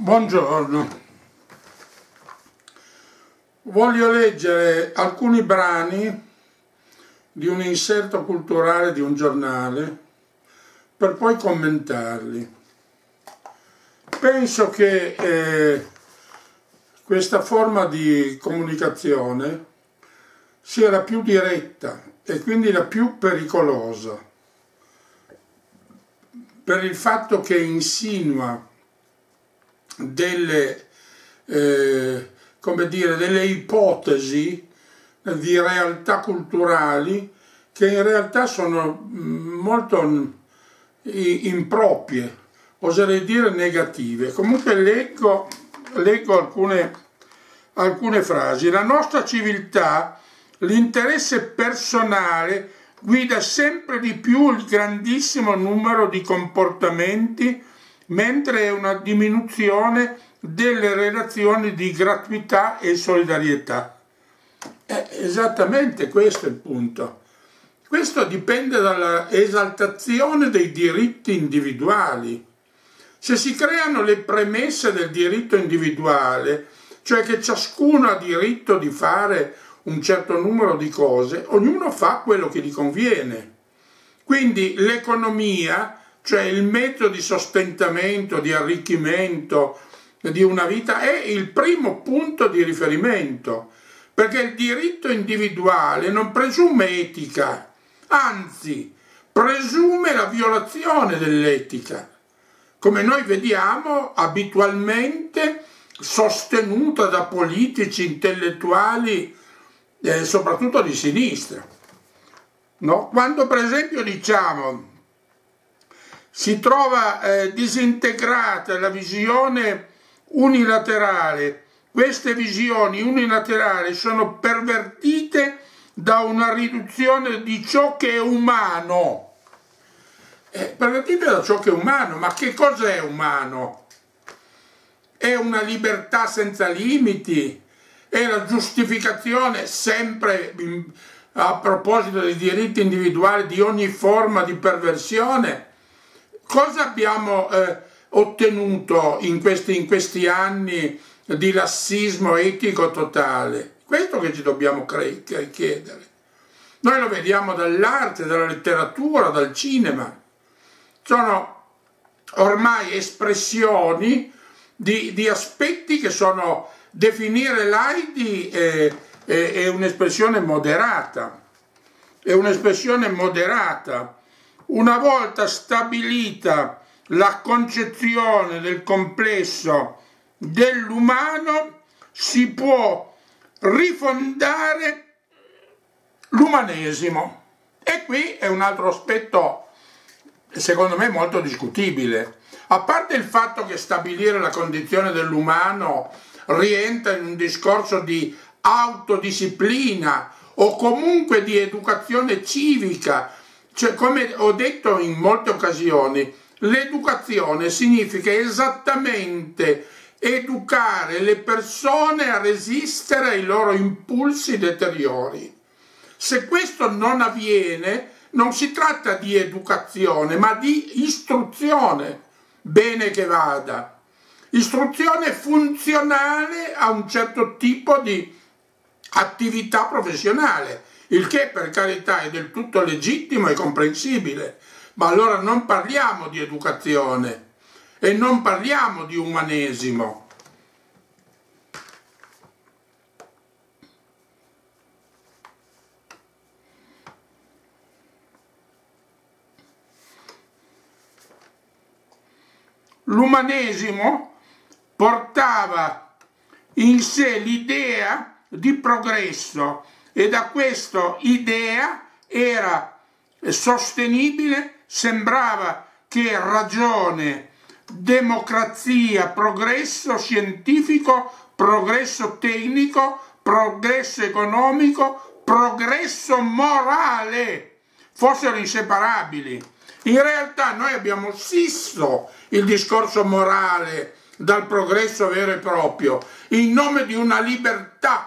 Buongiorno, voglio leggere alcuni brani di un inserto culturale di un giornale per poi commentarli. Penso che questa forma di comunicazione sia la più diretta e quindi la più pericolosa, per il fatto che insinua delle ipotesi di realtà culturali che in realtà sono molto improprie, oserei dire negative. Comunque leggo alcune frasi. La nostra civiltà, l'interesse personale guida sempre di più il grandissimo numero di comportamenti, mentre è una diminuzione delle relazioni di gratuità e solidarietà. Esattamente questo è il punto. Questo dipende dalla esaltazione dei diritti individuali. Se si creano le premesse del diritto individuale, cioè che ciascuno ha diritto di fare un certo numero di cose, ognuno fa quello che gli conviene. Quindi l'economia, cioè il mezzo di sostentamento, di arricchimento di una vita, è il primo punto di riferimento, perché il diritto individuale non presume etica, anzi presume la violazione dell'etica, come noi vediamo abitualmente sostenuta da politici, intellettuali, soprattutto di sinistra. No? Quando per esempio diciamo si trova disintegrata la visione unilaterale, queste visioni unilaterali sono pervertite da una riduzione di ciò che è umano. Pervertite da ciò che è umano, ma che cos'è umano? È una libertà senza limiti? È la giustificazione sempre a proposito dei diritti individuali di ogni forma di perversione? Cosa abbiamo ottenuto in questi anni di lassismo etico totale? Questo che ci dobbiamo chiedere. Noi lo vediamo dall'arte, dalla letteratura, dal cinema. Sono ormai espressioni di aspetti che sono definire laidi è un'espressione moderata. È un'espressione moderata. Una volta stabilita la concezione del complesso dell'umano, si può rifondare l'umanesimo. E qui è un altro aspetto, secondo me, molto discutibile. A parte il fatto che stabilire la condizione dell'umano rientra in un discorso di autodisciplina o comunque di educazione civica. Cioè, come ho detto in molte occasioni, l'educazione significa esattamente educare le persone a resistere ai loro impulsi deteriori. Se questo non avviene, non si tratta di educazione, ma di istruzione, bene che vada. Istruzione funzionale a un certo tipo di attività professionale, il che per carità è del tutto legittimo e comprensibile, ma allora non parliamo di educazione e non parliamo di umanesimo. L'umanesimo portava in sé l'idea di progresso e da questa idea era sostenibile, sembrava che ragione, democrazia, progresso scientifico, progresso tecnico, progresso economico, progresso morale fossero inseparabili. In realtà noi abbiamo scisso il discorso morale dal progresso vero e proprio, in nome di una libertà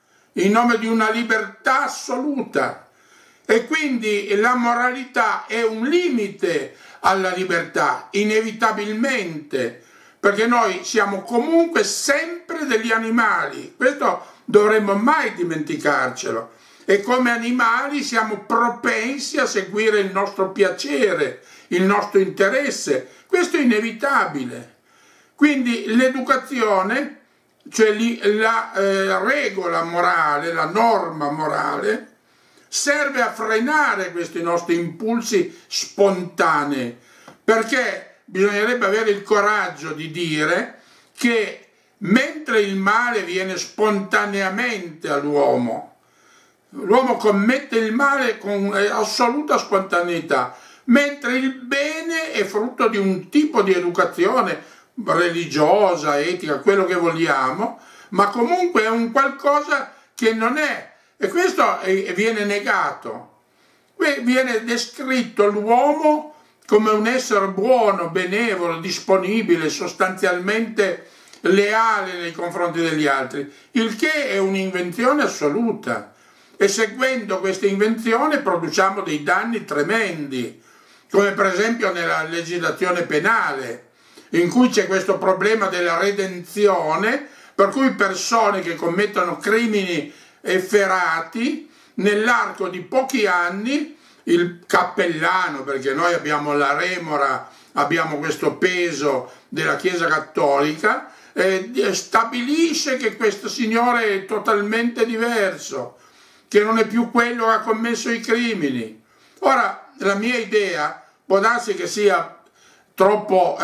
assoluta. E quindi la moralità è un limite alla libertà, inevitabilmente, perché noi siamo comunque sempre degli animali, questo dovremmo mai dimenticarcelo, e come animali siamo propensi a seguire il nostro piacere, il nostro interesse, questo è inevitabile. Quindi l'educazione, cioè la regola morale, la norma morale, serve a frenare questi nostri impulsi spontanei, perché bisognerebbe avere il coraggio di dire che mentre il male viene spontaneamente all'uomo, l'uomo commette il male con assoluta spontaneità, mentre il bene è frutto di un tipo di educazione religiosa, etica, quello che vogliamo, ma comunque è un qualcosa che non è, e questo viene negato. Qui viene descritto l'uomo come un essere buono, benevolo, disponibile, sostanzialmente leale nei confronti degli altri, il che è un'invenzione assoluta. E seguendo questa invenzione produciamo dei danni tremendi, come per esempio nella legislazione penale, in cui c'è questo problema della redenzione, per cui persone che commettono crimini efferati, nell'arco di pochi anni, il cappellano, perché noi abbiamo la remora, abbiamo questo peso della Chiesa Cattolica, stabilisce che questo signore è totalmente diverso, che non è più quello che ha commesso i crimini. Ora, la mia idea può darsi che sia troppo,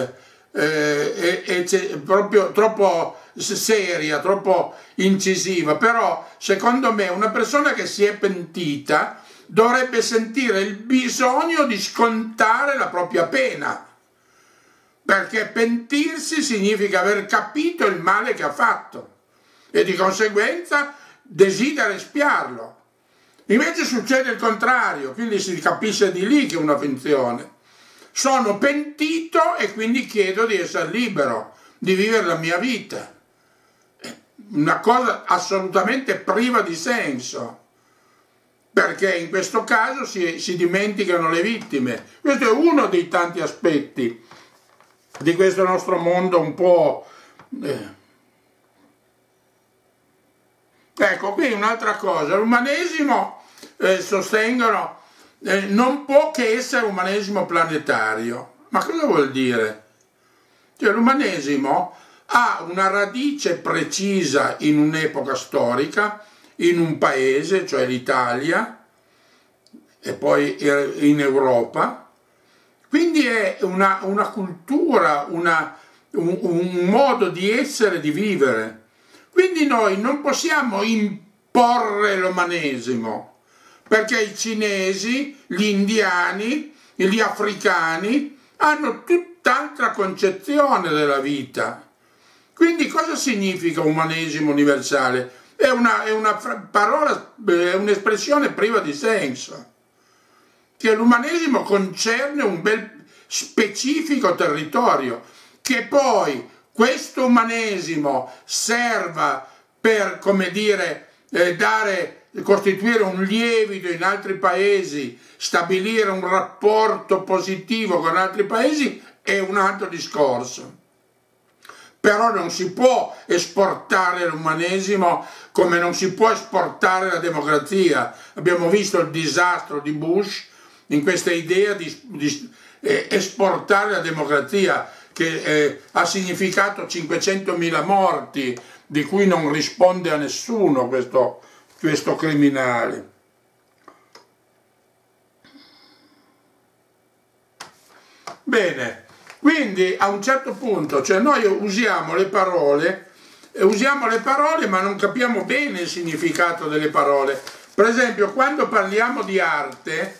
proprio troppo seria, troppo incisiva, però secondo me una persona che si è pentita dovrebbe sentire il bisogno di scontare la propria pena, perché pentirsi significa aver capito il male che ha fatto e di conseguenza desidera espiarlo. Invece succede il contrario, quindi si capisce di lì che è una finzione. Sono pentito e quindi chiedo di essere libero, di vivere la mia vita. Una cosa assolutamente priva di senso, perché in questo caso si dimenticano le vittime. Questo è uno dei tanti aspetti di questo nostro mondo un po'... Ecco, qui un'altra cosa, l'umanesimo sostengono non può che essere umanesimo planetario. Ma cosa vuol dire? Cioè, l'umanesimo ha una radice precisa in un'epoca storica, in un paese, cioè l'Italia, e poi in Europa. Quindi è una cultura, un modo di essere, di vivere. Quindi noi non possiamo imporre l'umanesimo, perché i cinesi, gli indiani, gli africani hanno tutt'altra concezione della vita. Quindi cosa significa umanesimo universale? È una parola, è un'espressione priva di senso. Che l'umanesimo concerne un bel specifico territorio, che poi questo umanesimo serva per, come dire, costituire un lievito in altri paesi, stabilire un rapporto positivo con altri paesi, è un altro discorso. Però non si può esportare l'umanesimo come non si può esportare la democrazia. Abbiamo visto il disastro di Bush in questa idea di esportare la democrazia, che ha significato 500.000 morti, di cui non risponde a nessuno questo criminale. Bene, quindi a un certo punto, cioè noi usiamo le parole ma non capiamo bene il significato delle parole. Per esempio, quando parliamo di arte,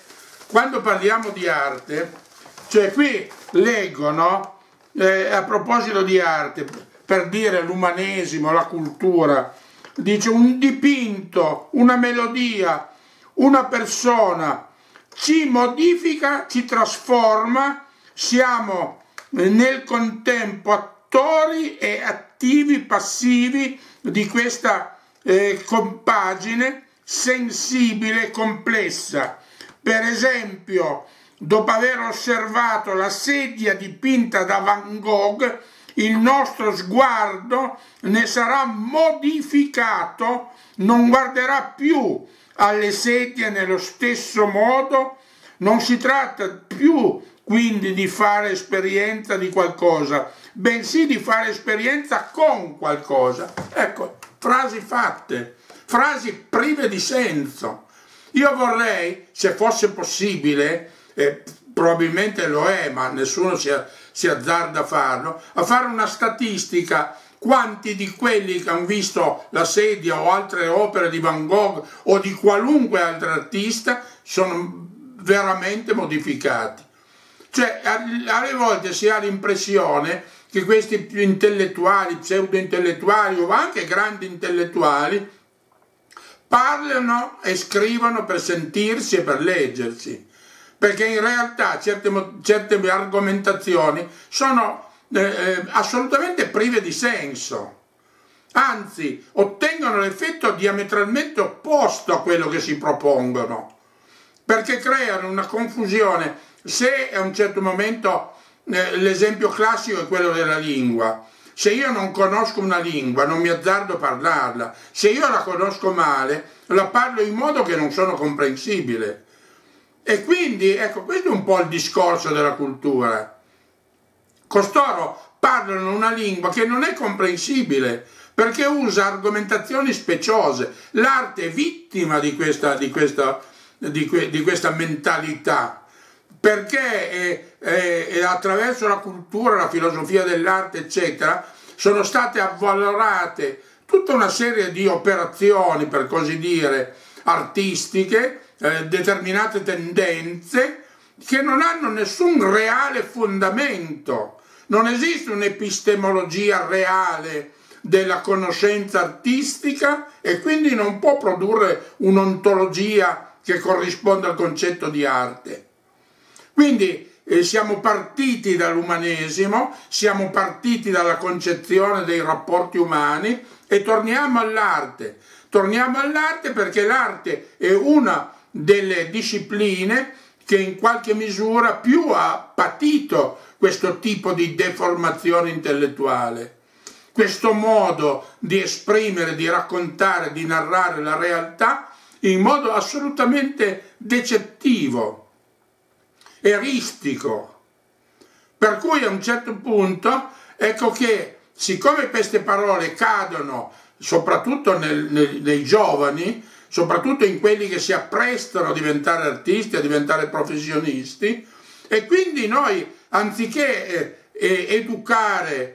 cioè qui leggo, no? A proposito di arte, per dire l'umanesimo, la cultura, dice un dipinto, una melodia, una persona ci modifica, ci trasforma, siamo nel contempo attori e attivi passivi di questa compagine sensibile e complessa. Per esempio, dopo aver osservato la sedia dipinta da Van Gogh, il nostro sguardo ne sarà modificato, non guarderà più alle sedie nello stesso modo. Non si tratta più quindi di fare esperienza di qualcosa, bensì di fare esperienza con qualcosa. Ecco, frasi fatte, frasi prive di senso. Io vorrei, se fosse possibile, probabilmente lo è, ma nessuno si azzarda a farlo, a fare una statistica quanti di quelli che hanno visto la sedia o altre opere di Van Gogh o di qualunque altro artista sono veramente modificati. Cioè, alle volte si ha l'impressione che questi più intellettuali, pseudo-intellettuali o anche grandi intellettuali parlano e scrivono per sentirsi e per leggersi, perché in realtà certe argomentazioni sono assolutamente prive di senso, anzi ottengono l'effetto diametralmente opposto a quello che si propongono, perché creano una confusione. Se a un certo momento, l'esempio classico è quello della lingua, se io non conosco una lingua non mi azzardo a parlarla, se io la conosco male la parlo in modo che non sono comprensibile. E quindi, ecco, questo è un po' il discorso della cultura. Costoro parlano una lingua che non è comprensibile, perché usa argomentazioni speciose. L'arte è vittima di questa mentalità, perché attraverso la cultura, la filosofia dell'arte, eccetera, sono state avvalorate tutta una serie di operazioni, per così dire, artistiche, determinate tendenze che non hanno nessun reale fondamento. Non esiste un'epistemologia reale della conoscenza artistica e quindi non può produrre un'ontologia che corrisponda al concetto di arte. Quindi siamo partiti dall'umanesimo, siamo partiti dalla concezione dei rapporti umani e torniamo all'arte. Torniamo all'arte perché l'arte è una delle discipline che in qualche misura più ha patito questo tipo di deformazione intellettuale, questo modo di esprimere, di raccontare, di narrare la realtà in modo assolutamente decettivo, eristico. Per cui a un certo punto, ecco che siccome queste parole cadono soprattutto nei giovani, soprattutto in quelli che si apprestano a diventare artisti, a diventare professionisti, e quindi noi, anziché educare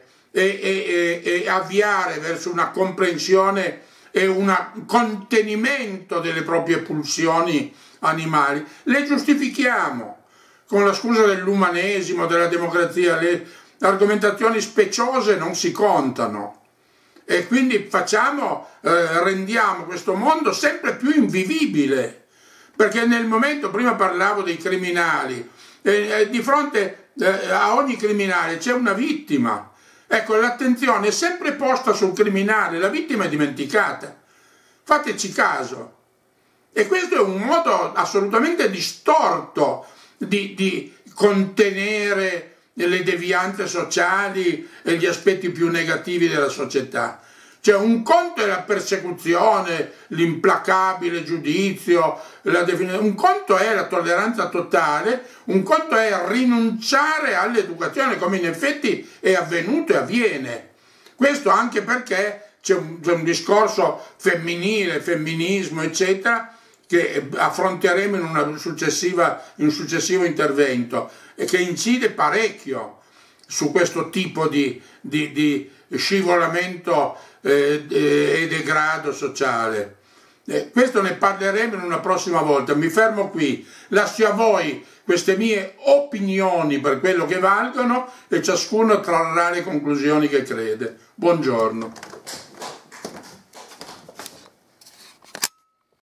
e avviare verso una comprensione e un contenimento delle proprie pulsioni animali, le giustifichiamo con la scusa dell'umanesimo, della democrazia. Le argomentazioni speciose non si contano. E quindi rendiamo questo mondo sempre più invivibile, perché nel momento, prima parlavo dei criminali, di fronte a ogni criminale c'è una vittima. Ecco, l'attenzione è sempre posta sul criminale, la vittima è dimenticata. Fateci caso. E questo è un modo assolutamente distorto di contenere le devianze sociali e gli aspetti più negativi della società. Cioè, un conto è la persecuzione, l'implacabile giudizio, un conto è la tolleranza totale, un conto è rinunciare all'educazione, come in effetti è avvenuto e avviene. Questo anche perché c'è un discorso femminile, femminismo, eccetera, che affronteremo in un successivo intervento e che incide parecchio su questo tipo di scivolamento e degrado sociale. Questo ne parleremo in una prossima volta. Mi fermo qui, lascio a voi queste mie opinioni per quello che valgono e ciascuno trarrà le conclusioni che crede. Buongiorno.